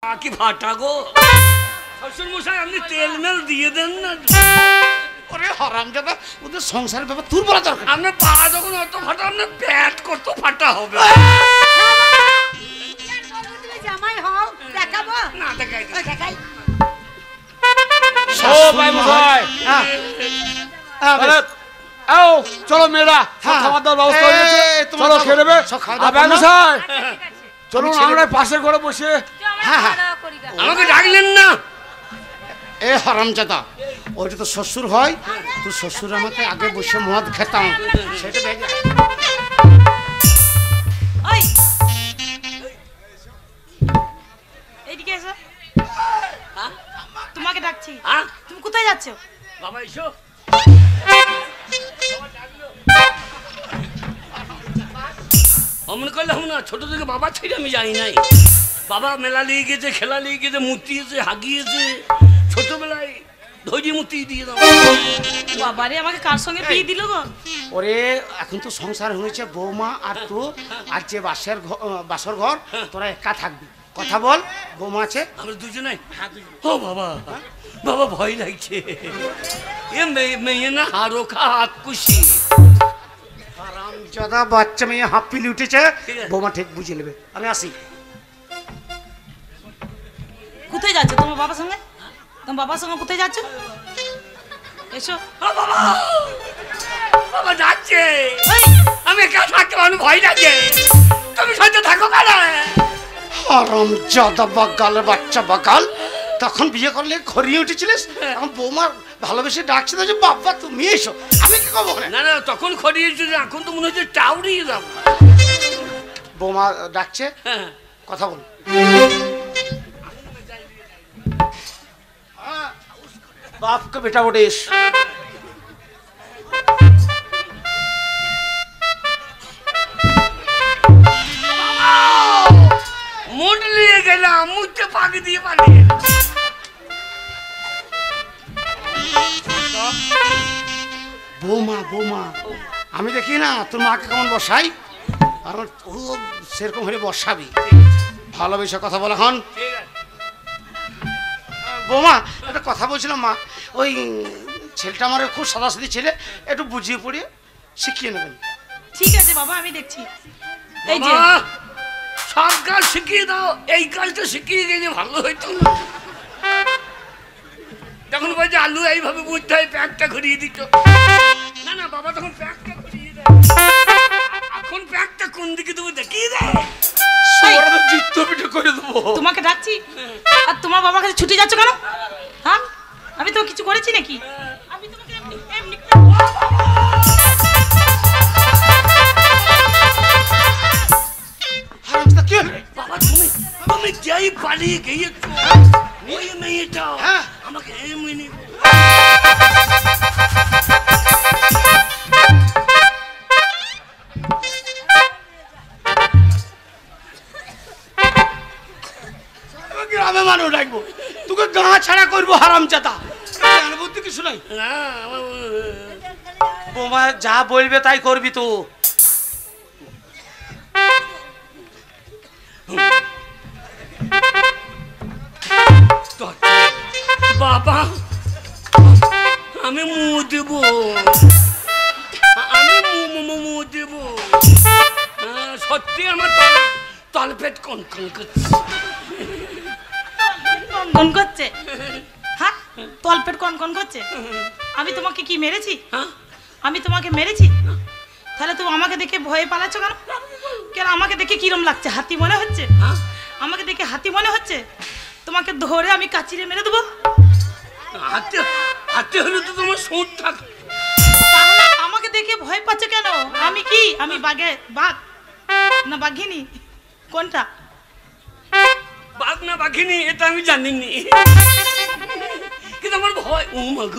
কি ফাটা গো শ্বশুর মশাই, আপনি তেল মেল দিয়ে দেন না। ওরে হারামজাদা, ওদের সংসারের ব্যাপার তোর বলা দরকার। আপনার পা যখন অত ফাটা, আপনার পেট কত ফাটা হবে। জামাই হও, দেখাবো না দেখাই দেখাই। চলো মেয়েরা, খাবার দাবার ব্যবস্থা হয়ে গেছে, চলো খেয়ে নেবে। চলুন আমরা পাশের ঘরে বসে। আমাকে ডাকলেন না? এ হারামজাদা, ওইটা তো শ্বশুর হয়, তোর শ্বশুর আমাকে আগে বসে মদ খেতাম, সেটা ভেঙে। ওই এইদিকে এসো, তোমাকে ডাকছি। তুমি কোথায় যাচ্ছো? বাবা এসো। অমন করলাম না, ছোট থেকে বাবা ছেড়ে আমি যাই নাই। বাবা মেলা নিয়ে গেছে, খেলা নিয়ে গেছে, মুতিয়েছে, হাগিয়েছে, ছোটবেলায় ধৈর্য মুতি দিয়ে দাও। বাবারে, আমাকে কার সঙ্গে বিয়ে দিল গো? ওরে এখন তো সংসার হয়েছে, বৌমা আর তো আর যে বাসর ঘর, তোরা একা থাকবি। কথা বল, বৌমা আছে আমরা দুজনে। ও বাবা, বাবা ভয় লাগছে। এ মেয়ে না হারো খা হাত খুশি। হারামজাদা বাচ্চা মেয়ে হাফ পিলি উঠেছে, বৌমা ঠিক বুঝে নেবে। আমি আসি। কোথায় যাচ্ছ তোমার বাবার সঙ্গে? তোমার বাবার সঙ্গে কোথায় যাচ্ছ? এসো। বাবা, বাবা যাচ্ছে। ওই আমি একা থাকতে পারবো, ভয় লাগে। তুমি সাথে থাকো কেন? হারামজাদা বাগালের বাচ্চা বাগাল, তখন বিয়ে করলে খড়িয়ে উঠেছিলিস, এখন বৌমা ভালোবেসে ডাকছে যে বাবা তুমি এসো। আমি কি করবো? না না, তখন খড়িয়েছিল, এখন তো মনে হচ্ছে টাউরিয়ে যাবো। বৌমা ডাকছে, হ্যাঁ কথা বল। বাপকে বেটা ওঠেস। মুড নিয়ে গেলাম, মুখে পাকি দিয়ে পালিয়ে। বৌমা বৌমা, আমি দেখি না তোর মাকে কেমন বসাই, আর ও সেরকম হলে বসাবি। ভালোবেসে কথা বলা হন। বৌমা, একটা কথা বলছিলাম মা, ওই ছেলেটা আমার খুব সাদাসাদি ছেলে, একটু বুঝিয়ে পড়িয়ে শিখিয়ে নেবেন। ঠিক আছে বাবা, আমি দেখছি। এই যে সব কাজ শিখিয়ে দাও, এই কাজটা শিখিয়ে গেলে ভালো হইতো। তখন বলছে আলু এইভাবে বুঝতে হয়, প্যাকটা ঘুরিয়ে দিত। না না বাবা, তখন প্যাকটা ঘুরিয়ে দেয়। এখন প্যাকটা কোন দিকে দেবো দেখিয়ে দেয়। করে দেবো। তোমাকে ডাকছি আর তোমার বাবার কাছে ছুটে যাচ্ছ কেন? হ্যাঁ, আমি তো কিছু করেছি নাকি? আমি তোমাকে এমনি বাবা, তুমি তুমি যাই পালিয়ে গিয়েছো, ওই মেয়েটা আমাকে এমনি গ্রামে মানুষ ডাকবো, তোকে গা ছাড়া করবো হারামজাদা। বুদ্ধি কিছু নাই। বৌমা যা বলবে তাই করবি তো। বাবা, আমি মুখ দেবো, আমি মুখ দেবো। সত্যি আমার তলপেট কনকন করছে। কনকন করছে? হ্যাঁ, তলপেট কনকন করছে। আমি তোমাকে কি মেরেছি? আমি তোমাকে মেরেছি? তাহলে তুমি আমাকে দেখে ভয়ে পালাচ্ছ কেন? কেন আমাকে দেখে কিরম লাগছে? হাতি মনে হচ্ছে? আমাকে দেখে হাতি মনে হচ্ছে? তোমাকে ধরে আমি কাচিরে মেরে দেবো। হাতে হাতে হলে তো তোমার সোঁট থাকে। তাহলে আমাকে দেখে ভয় পাচ্ছ কেন? আমি কি? আমি বাঘ না বাঘিনী? কোনটা? বাঘ না বাঘিনী এটা আমি জানিনি, কিন্তু আমার ভয়। ও মাগো,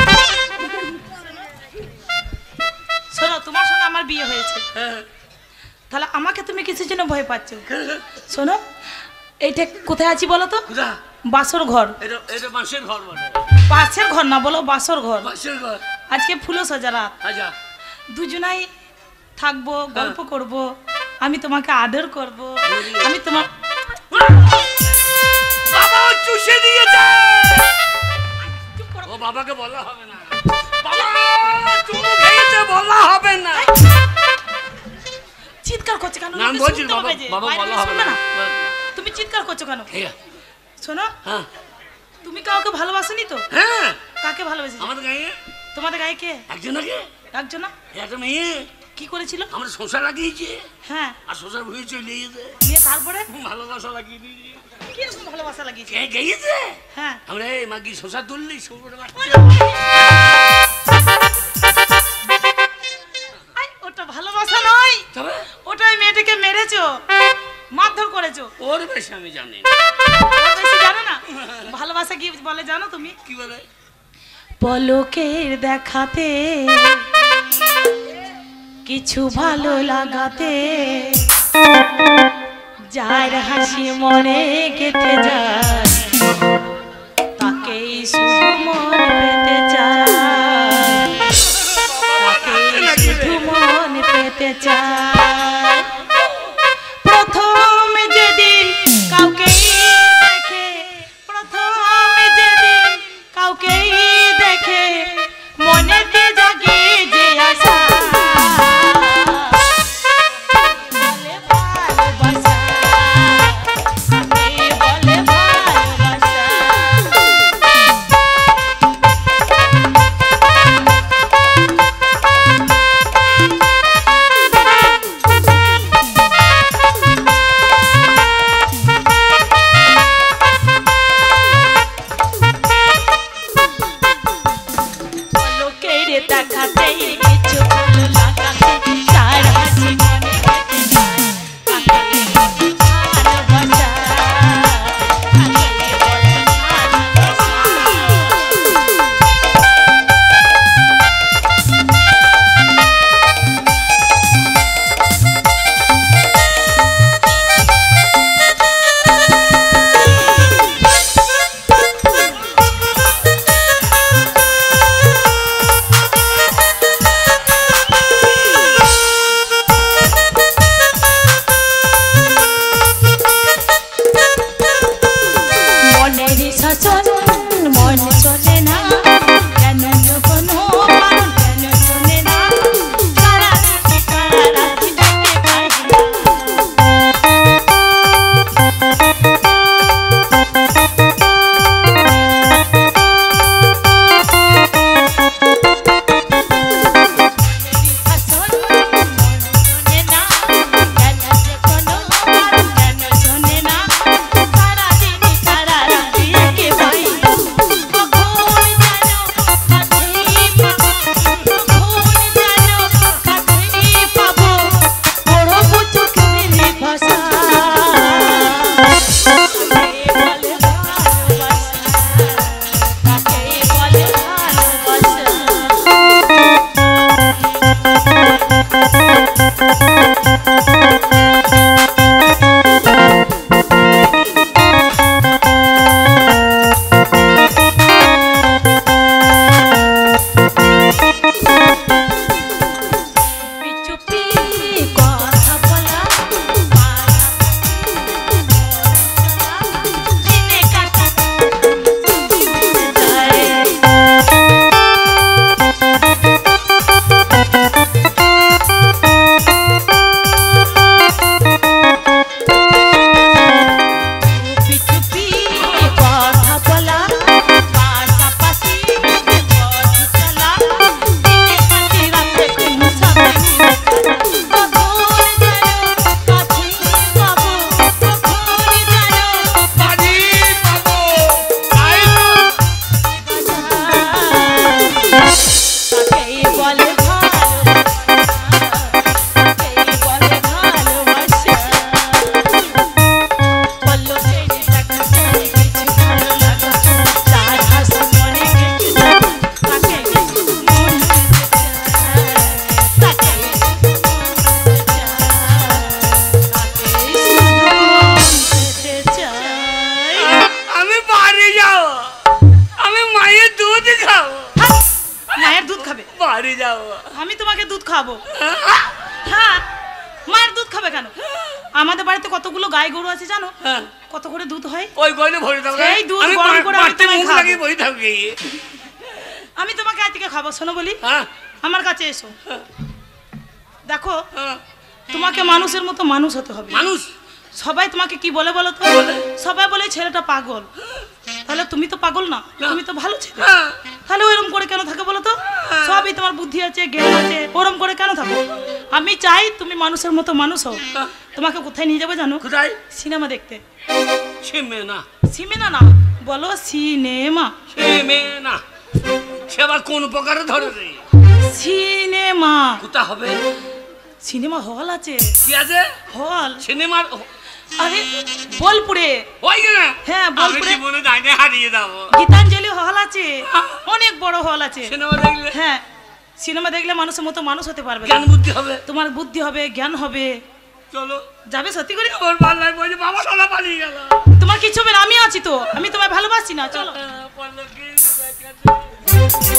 শোনো, তোমার সঙ্গে আমার বিয়ে হয়েছে, তাহলে আমাকে তুমি কিসের জন্য ভয় পাচ্ছ? শোনো, এইটা কোথায় আছি বলো তো? বাসর ঘর। এটা বাঁশের ঘর বলে। পাশের ঘর না, বলো বাসর ঘর। বাঁশের ঘর। আজকে ফুলো সাজা রাত, আচ্ছা, দুজনাই থাকবো, গল্প করব, আমি তোমাকে আদর করব, আমি তোমার বাবা বাইরে বলো থেকে হবে শুনবে না না তুমি চিৎকার করছো কেন ঠিক আছে শোনো হ্যাঁ তুমি কাউকে ভালোবাসোনি তো হ্যাঁ কাকে ভালোবেসেছো আমাদের গায়ে তোমাদের গায়ে কে একজনকে একজন না একটা মেয়ে কি করেছিল আমরা শশা লাগিয়েছে হ্যাঁ আর শশার ভুঁয়ে চলে গেছে নিয়ে তারপরে ভালোবাসা লাগিয়ে দিয়েছি কিরকম ভালোবাসা লাগিয়েছে কে গেছে হ্যাঁ আমরা এই মাগি শশা তুললি শুকনো আই, ওটা ভালোবাসা নয় তবে ওটা ওই মেয়েটাকে মেরেছো মারধর করেছো ওর বেশি আমি জানি না। ওর বেশি জানো না ভালোবাসা কি বলে জানো তুমি কি বলে পলকের দেখাতে কিছু ভালো লাগাতে যার হাসি মনে গেঁথে যায় তাকেই শুধু মন পেতে চায় তাকেই শুধু মন পেতে চায় প্রথম যেদিন কাউকে দেখে প্রথম যেদিন কাউকে দেখে মনেতে জাগে যে আশা বলে ভালোবাসা বলে ভালোবাসা লোকের দেখাতে কিছু ভালো লাগাতে তার হাসি মনে গেঁথে যায় তাকে ভালোবাসা তাকে বলে মনের শাসন মন চলে না কেন কোনো কারণ কেন শোনে না সারা রাতি দেখে পাই শাসন মন চলে না কেন কোনো কারণ কেন শোনে না সারা দিন সারা রাতি দেখে পাই কখন জানো কাছেই পাবো কখন জানো কাছেই পাবো বড় চোখের ভাষা বলে ভালোবাসা তাকে বলে ভালোবাসা চুপি কথা বলা দিনে কাটা চুপি চুপি কথা বলা পাশাপাশি পথ চলা দিনে কাটে রাতে কোনো সাথে কখন জানো কাছে পাবো কখন জানো বাড়ি পাবো তাকেই বলে ভালোবাসা তাকেই বলে ভালোবাসা পল্লবের দেখাতে কিছু ভালো লাগা তার হাসি মনে গেঁথে যায় তাকেই শুধু মন পেতে চায় তাকেই শুধু মন পেতে চায় আমি বাড়ি যাও আমি মায়ের দুধ খাবো মায়ের দুধ খাবে বাড়ি যাও আমি তোমাকে দুধ খাবো হ্যাঁ মায়ের দুধ খাবে কেন আমাদের বাড়িতে কতগুলো গাই গরু আছে জানো হ্যাঁ কত করে দুধ হয় ওই গয়লে ভরে দাও সেই দুধ আমি গরম করে আমি পাঁচটা তোমায় মুখ খাবো। লাগিয়ে বই থাকি আমি তোমাকে আজকে খাবো শোনো বলি হ্যাঁ আমার কাছে এসো দেখো হ্যাঁ। তোমাকে মানুষের মতো মানুষ হতে হবে মানুষ সবাই তোমাকে কি বলে বলো তো? সবাই বলে ছেলেটা পাগল। তাহলে তুমি তো পাগল না, তুমি তো ভালো ছেলে। তাহলে ওইরকম করে কেন থাকে বলো তো? সবই তোমার বুদ্ধি আছে, জ্ঞান আছে, ওরকম করে কেন থাকো? আমি চাই তুমি মানুষের মতো মানুষ হও। তোমাকে কোথায় নিয়ে যাবো জানো? কোথায়? সিনেমা দেখতে। সিনেমা? সিনেমা না, বলো সিনেমা। সিনেমা সে আবার কোন প্রকারে ধরে রে? সিনেমা। কোথা হবে? সিনেমা হল আছে। কি আছে? হল। সিনেমার? আরে বোলপুরে। ওই না? হ্যাঁ বোলপুরে। আমি মনে যাইনে হারিয়ে যাব। গীতাঞ্জলি হল আছে, অনেক বড় হল আছে। সিনেমা দেখলে? হ্যাঁ, সিনেমা দেখলে মানুষের মতো মানুষ হতে পারবে। জ্ঞান বুদ্ধি হবে। তোমার বুদ্ধি হবে, জ্ঞান হবে। চলো যাবে সত্যি করে? ওর পাল্লায় বসে বাবা সোনা পালিয়ে গেল। তোমার কিছু হবে না, আমি আছি তো, আমি তোমায় ভালোবাসি না। চলো। পল্লব কি দেখাচ্ছে?